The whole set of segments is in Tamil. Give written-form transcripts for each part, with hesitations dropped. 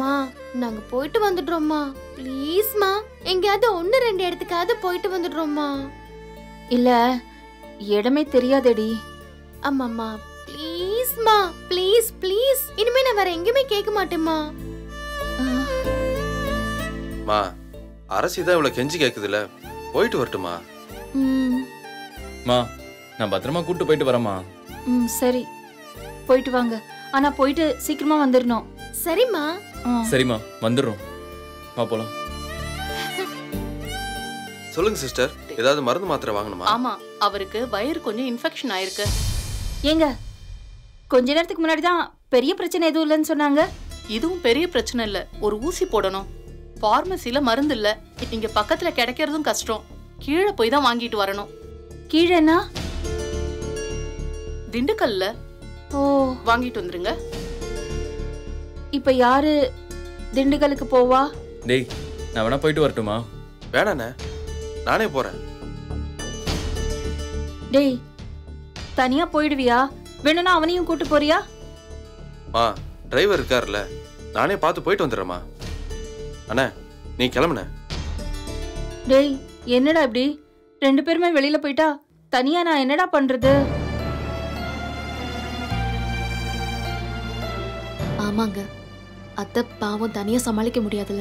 மா நாங்க போயிட்டு வந்துடுறோம்மா. ப்ளீஸ்மா, எங்கயாவது 1-2 இடத்துக்காவது போயிட்டு வந்துடுறோம்மா. இல்ல, இடமே தெரியாதடி. அம்மாம்மா ப்ளீஸ்மா, ப்ளீஸ் ப்ளீஸ். இனிமே நான் வேற எங்கேயுமே கேட்க மாட்டேம்மா. மா, அரசி தான் இவ்வளவு கெஞ்சி கேக்குதுல, போயிட்டு வரட்டுமா? மா, நான் பத்திரமா கூட்டு போயிட்டு வரேம்மா. சரி, போயிட்டு வாங்க. ஆனா போயிட்டு சீக்கிரமா வந்துடணும். சரிம்மா. சரிம்மா, வந்துடுறோம். வா போலாம். சொல்லுங்க சிஸ்டர், ஏதாவது மருந்து மாத்திரை வாங்கணுமா? ஆமா, அவருக்கு வயிறு கொஞ்சம் இன்ஃபெக்ஷன் ஆயிருக்கு. ஏங்க, கொஞ்ச நேரத்துக்கு முன்னாடி தான் பெரிய பிரச்சனை எதுவும் இல்லைன்னு சொன்னாங்க. இதுவும் பெரிய பிரச்சனை இல்ல. ஒரு ஊசி போடணும். பார்மசில மருந்து இல்ல. இங்க பக்கத்துல கிடைக்கிறதும் கஷ்டம். கீழே போய் தான் வாங்கிட்டு வரணும். கீழேனா? திண்டுக்கல்ல. ஓ, வாங்கிட்டு வந்துருங்க. இப்ப யாரு திண்டுக்கலுக்கு போவா? டேய், நான் வேணா போயிட்டு வரட்டுமா? வேணாண்ணே, நானே போறேன். டேய், தனியா போயிடுவியா? வேணும்னா அவனையும் கூட்டு போறியா? மா, டிரைவர் இருக்காருல்ல, நானே பார்த்து போயிட்டு வந்துடுறேம்மா. அண்ணா, நீ கிளம்புன. டேய், என்னடா இப்படி 2 பேருமே வெளியில போயிட்டா தனியா நான் என்னடா பண்றது? ஆமாங்க, அத்தை பாவம் தனியா சமாளிக்க முடியாதுல்ல.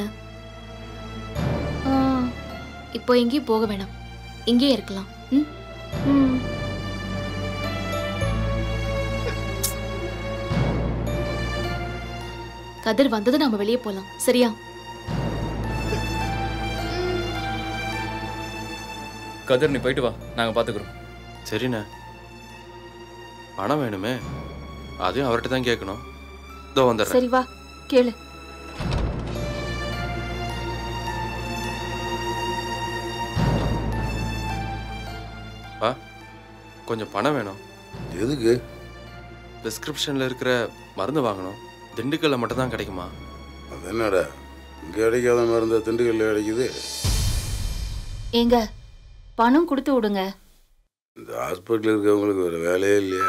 இப்போ எங்கேயும் போக வேணாம், இங்கேயே இருக்கலாம். கதிர் வந்தது நாம வெளியே போலாம், சரியா? கதிர், நீ போயிட்டு வா, நாங்க பாத்துக்கிறோம். சரிண்ணே. பணம் வேணுமே, அதையும் அவர்கிட்ட தான் கேட்கணும். இதோ வந்துடுறேன். சரி வா, கேளு. வா, கொஞ்சம் பணம் வேணும். எதுக்கு? பிரிஸ்கிரிப்ஷன்ல இருக்கிற மருந்து வாங்கணும். திண்டுக்கல்ல மட்டும் தான் கிடைக்குமா? அது என்னடா, இங்கே கிடைக்காத மருந்து திண்டுக்கல்ல கிடைக்குது? ஏங்க, பணம் கொடுத்து விடுங்க. இந்த ஹாஸ்பிட்டலில் இருக்கவங்களுக்கு வேறு வேலையே இல்லையா?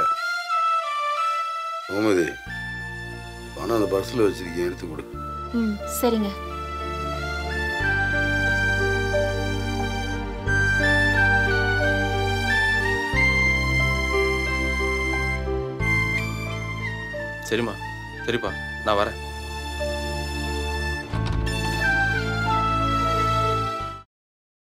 கோமதி, பணம் அந்த பர்ஸில் வச்சிருக்கேன், எடுத்து கொடு. சரிங்க. சரிம்மா, சரிப்பா, நான் வரேன்.